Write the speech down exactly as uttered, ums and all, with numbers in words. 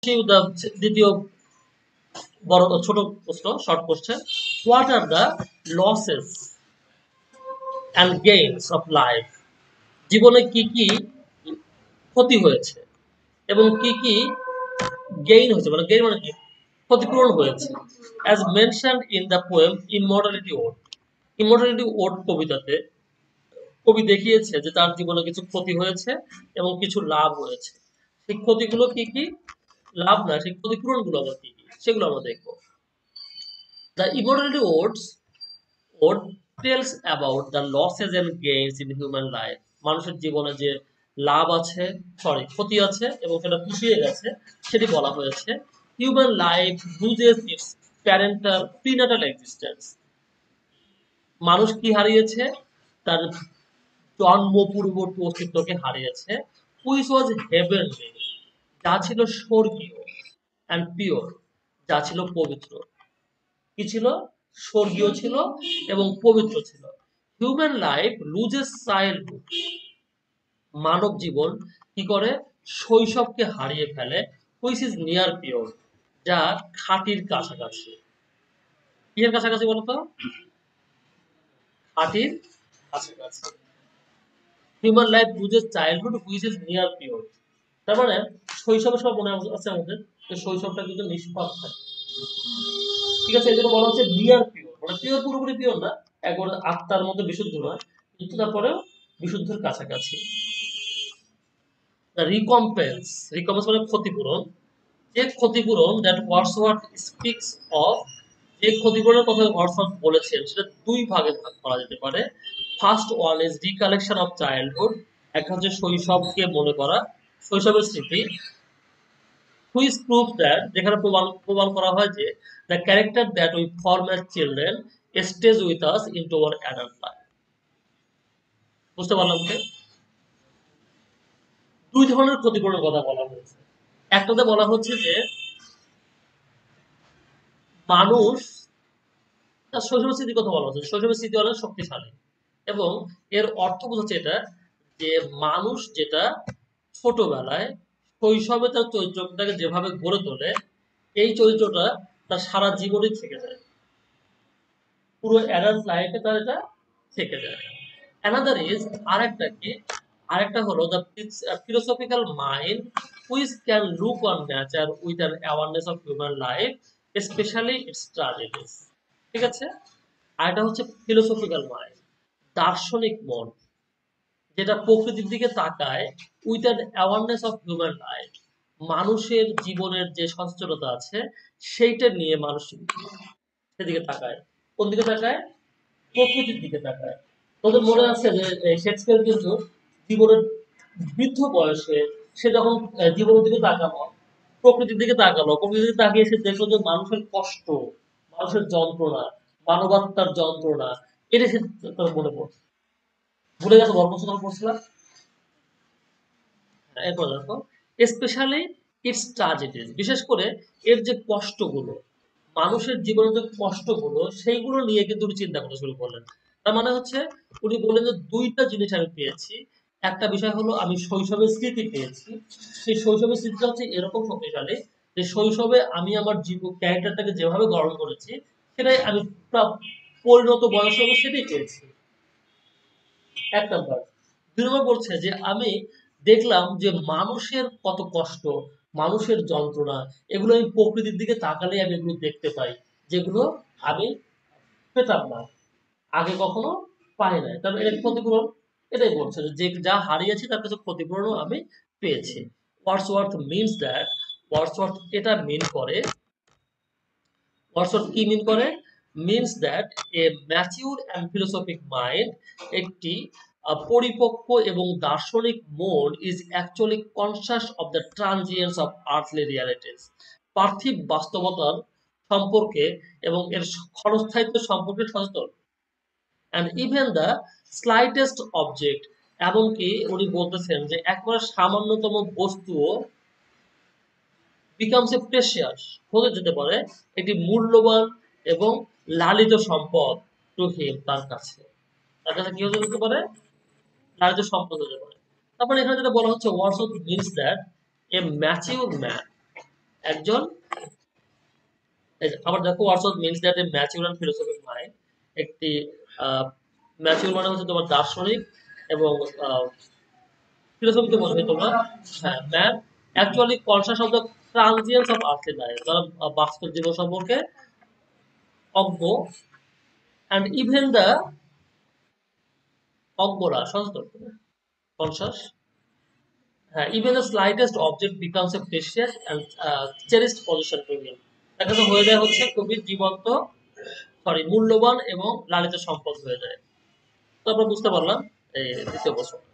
the দ্বিতীয় বড় ছোট প্রশ্ন, short question, what are the losses and gains of life? জীবনে কি কি ক্ষতি হয়েছে এবং কি কি গেইন হয়েছে, মানে গেইন মানে কি, ক্ষতিপূরণ হয়েছে। As mentioned in the poem immortality ode. Immortality ode কবিতাতে কবি দেখিয়েছে যে তার জীবনে কিছু ক্ষতি হয়েছে এবং কিছু লাভ হয়েছে। সেই ক্ষতিগুলো কি কি, লাভ না সেই ক্ষতিপূরণগুলো আবার কি কি, সেগুলো আমরা দেখবো। The immortality odes ode tells about the losses and gains in human life. মানুষের জীবনে যে লাভ আছে, সরি ক্ষতি আছে এবং সেটা পুষিয়ে গেছে, সেটি বলা হয়েছে। Human life loses its parental prenatal existence. মানুষ কি হারিয়েছে? তার জন্ম পূর্ববর্তী অস্তিত্বকে হারিয়েছে। হুইচ ওয়াজ হেভেনলি, যা ছিল স্বর্গীয়, অ্যান্ড পিওর, যা ছিল পবিত্র। কি ছিল? স্বর্গীয় ছিল এবং পবিত্র ছিল। হিউম্যান লাইফ লুজেস চাইল্ডহুড, মানব জীবন কি করে? শৈশবকে হারিয়ে ফেলে। হুইচ ইজ নিয়ার পিওর, যা খাঁটির কাছাকাছি। কিসের কাছাকাছি বলতো? খাঁটির কাছাকাছি। Human life loses childhood which is near pure. তার মানে শৈশবের সব মনে আছে আমাদের যে শৈশবটা কিন্তু নিষ্পাপ থাকে, ঠিক আছে? এই জন্য বলা হচ্ছে নিয়ার পিওর, মানে পিওর পুরোপুরি পিওর না, একবার আত্মার মধ্যে বিশুদ্ধ নয়, কিন্তু তারপরেও বিশুদ্ধের কাছাকাছি। রিকম্পেন্স, রিকম্পেন্স মানে ক্ষতিপূরণ। যে ক্ষতিপূরণ দ্যাট ওয়ার্ডসওয়ার্থ স্পিক্স অফ, যে ক্ষতিপূরণের কথা ওয়ার্ডসওয়ার্থ বলেছেন সেটা দুই ভাগে ভাগ করা যেতে পারে। First one is recollection of childhood, একটা হচ্ছে শৈশবকে মনে করা, শৈশবের স্মৃতি। হুইচ প্রুভ দ্যাট, যেখানে প্রমাণ প্রমাণ করা হয় যে the character that we form as children stage with us into our adult life. বুঝতে পারলাম কি? দুই ধরনের ক্ষতিপূরণের কথা বলা হয়েছে। একটাতে বলা হচ্ছে যে মানুষ তার শৈশবের স্মৃতির কথা বলা হচ্ছে, শৈশবের স্মৃতি অনেক শক্তিশালী, এবং এর অর্থ বোঝাচ্ছে এটা যে মানুষ যেটা ছোটবেলায় শৈশবে তার চরিত্রটাকে যেভাবে গড়ে তোলে, এই চরিত্রটা তার সারা জীবনই থেকে যায়, পুরো অ্যাডাল্ট লাইফে তার এটা থেকে যায়। অ্যানাদার ইজ, আরেকটা কি, আরেকটা হলো the philosophical mind which can look on nature with an awareness of human life specially its tragedies. ঠিক আছে? আর এটা হচ্ছে ফিলোসফিক্যাল মাইন্ড, দার্শনিক মন, যেটা প্রকৃতির দিকে তাকায় with an awareness of human life, মানুষের জীবনের যে সচেতনতা আছে সেইটা নিয়ে মানুষ সেদিকে তাকায়। কোন দিকে তাকায়? প্রকৃতির দিকে তাকায়। তোদের মনে আছে যে শেক্সপিয়ার কিন্তু জীবনের বৃদ্ধ বয়সে সে যখন জীবনের দিকে তাকালো, প্রকৃতির দিকে তাকালো, প্রকৃতির দিকে তাকিয়ে সে দেখলো যে মানুষের কষ্ট, মানুষের যন্ত্রণা, মানবাত্মার যন্ত্রণা, এটা সে তার মনে পড়ছে। ভুলে গেছো গল্প শোনা পড়ছিলাম? এরপর দেখো, স্পেশালি ইটস ট্র্যাজেডিস, বিশেষ করে এর যে কষ্টগুলো, মানুষের জীবনের যে কষ্টগুলো, সেইগুলো নিয়ে কিন্তু উনি চিন্তা করতে শুরু করলেন। তার মানে হচ্ছে উনি বললেন যে দুইটা জিনিস আমি পেয়েছি। একটা বিষয় হলো আমি শৈশবের স্মৃতি পেয়েছি, সেই শৈশবের স্মৃতিটা হচ্ছে এরকম শক্তিশালী যে শৈশবে আমি আমার জীবন ক্যারেক্টারটাকে যেভাবে গঠন করেছি সেটাই আমি পরিণত বয়সে আমি সেটাই পেয়েছি। এক নাম্বার। দুই নম্বর বলছে যে আমি দেখলাম যে মানুষের কত কষ্ট, মানুষের যন্ত্রণা, এগুলো আমি প্রকৃতির দিকে তাকালে আমি এগুলো দেখতে পাই, যেগুলো আমি পেতাম না, আগে কখনো পাই নাই। তবে এটা ক্ষতিপূরণ, এটাই বলছে যে যা হারিয়েছি তার কাছে ক্ষতিপূরণও আমি পেয়েছি। ওয়ার্ডসওয়ার্থ মিনস দ্যাট, ওয়ার্ডসওয়ার্থ এটা মিন করে, ওয়ার্ডসওয়ার্থ কি মিন করে? Means that a mature and philosophic mind, একটি পরিপক্ক এবং দার্শনিক মন is actually conscious of the transience of earthly realities, পার্থিব বাস্তবতার সম্পর্কে এবং এর ক্ষণস্থায়িত্ব সম্পর্কে সচেতন। And even the slightest object, এমনকি উনি বলতেছেন যে একবারে সামান্যতম বস্তুও becomes a precious, হতে যেতে পারে একটি মূল্যবান এবং লালিত সম্পদ টু হিম, তার কাছে, তার কাছে কি হতে যেতে পারে? লালিত সম্পদ হতে পারে। তারপরে এখানে যেটা বলা হচ্ছে Wordsworth means that a mature man, একজন, আবার দেখো Wordsworth means that a mature and philosophic mind, একটি ম্যাচিউর মানে হচ্ছে তোমার দার্শনিক এবং ফিলোসফি তো বোঝাই তোমরা, হ্যাঁ man actually conscious of the transience of earthly life, যারা বাস্তব জীবন সম্পর্কে অজ্ঞ, অ্যান্ড ইভেন দ্য অজ্ঞরা সচেতন কনসাস, হ্যাঁ even the slightest object becomes a precious and cherished position to him, তার কাছে হয়ে যায় হচ্ছে খুবই জীবন্ত, সরি মূল্যবান এবং লালিত সম্পদ হয়ে যায়। তো আমরা বুঝতে পারলাম এই দ্বিতীয় প্রশ্ন।